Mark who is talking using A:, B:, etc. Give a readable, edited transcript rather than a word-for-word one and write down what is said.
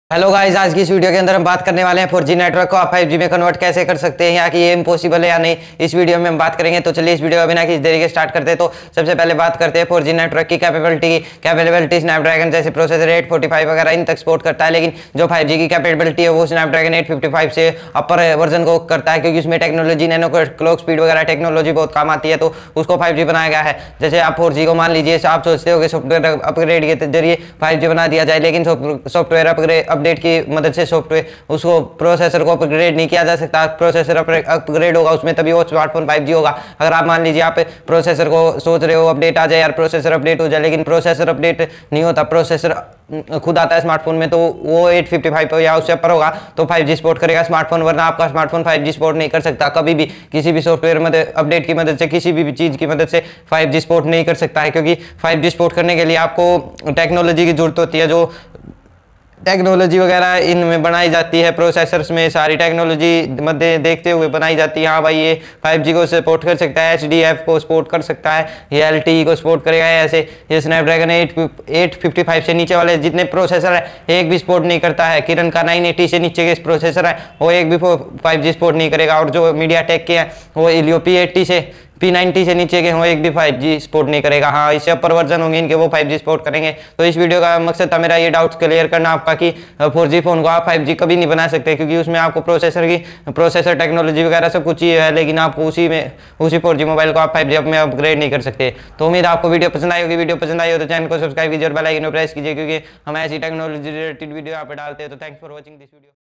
A: Hello guys, आज की इस वीडियो के अंदर हम बात करने वाले हैं 4G नेटवर्क को आप 5G में कन्वर्ट कैसे कर सकते हैं, या कि ये इम्पॉसिबल है या नहीं, इस वीडियो में हम बात करेंगे। तो चलिए इस वीडियो को बिना किसी देरी के स्टार्ट करते हैं। तो सबसे पहले बात करते हैं 4G नेटवर्क की कैपेबिलिटी स्नैपड्रैगन जैसे प्रोसेसर 845 वगैरह इन तक सपोर्ट करता है, लेकिन जो 5G की कैपेबिलिटी है वो स्नैपड्रैगन 855 से अपर वर्जन को करता है, क्योंकि उसमें टेक्नोलॉजी नैनो क्लॉक स्पीड वगैरह टेक्नोलॉजी बहुत काम आती है, तो उसको 5G बनाया गया है। जैसे आप 4G को मान लीजिए, आप सोचते हो कि सॉफ्टवेयर अपग्रेड के जरिए 5G बना दिया जाए, लेकिन सॉफ्टवेयर अपडेट की मदद सॉफ्टवेयर उसको प्रोसेसर को अपग्रेड नहीं किया जा सकता। प्रोसेसर अपग्रेड होगा उसमें तभी वो स्मार्टफोन 5G होगा। अगर आप मान लीजिए आप प्रोसेसर को सोच रहे हो अपडेट आ जाए यार, प्रोसेसर अपडेट हो जाए, लेकिन प्रोसेसर अपडेट नहीं होता, प्रोसेसर खुद आता है स्मार्टफोन में, तो वो 855 या उससे ऊपर होगा तो 5G सपोर्ट करेगा स्मार्टफोन, वरना आपका स्मार्टफोन 5G सपोर्ट नहीं कर सकता कभी भी। किसी भी सॉफ्टवेयर मदद अपडेट की मदद से, किसी भी चीज़ की मदद से 5G सपोर्ट नहीं कर सकता है, क्योंकि 5G सपोर्ट करने के लिए आपको टेक्नोलॉजी की जरूरत होती है। जो टेक्नोलॉजी वगैरह इनमें बनाई जाती है, प्रोसेसर्स में सारी टेक्नोलॉजी मध्य देखते हुए बनाई जाती है। हाँ भाई, ये 5G को सपोर्ट कर सकता है, HDF को सपोर्ट कर सकता है, ये LTE को सपोर्ट करेगा। ऐसे ये स्नैपड्रैगन 855 से नीचे वाले जितने प्रोसेसर है एक भी सपोर्ट नहीं करता है। किरण का 980 से नीचे के प्रोसेसर है वो एक भी 5G सपोर्ट नहीं करेगा, और जो मीडियाटेक के हैं वो Helio P80 से P90 से नीचे के हो एक भी 5G सपोर्ट नहीं करेगा। हाँ, इससे अपर वर्जन होंगे इनके वो 5G सपोर्ट करेंगे। तो इस वीडियो का मकसद था मेरा ये डाउट्स क्लियर करना आपका कि 4G फोन को आप 5G कभी नहीं बना सकते, क्योंकि उसमें आपको प्रोसेसर टेक्नोलॉजी वगैरह सब कुछ ही है, लेकिन आपको उसी 4G मोबाइल को आप 5G में अपग्रेड नहीं कर सकते। तो उम्मीद आपको वीडियो पसंद आई होगी। वीडियो पसंद आई हो तो चैनल को सब्सक्राइब कीजिए और बेल आइकन को प्रेस कीजिए, क्योंकि हम ऐसी टेक्नोलॉजी रिलेटेड वीडियो यहाँ पे डालते हैं। तो thanks for watching this video.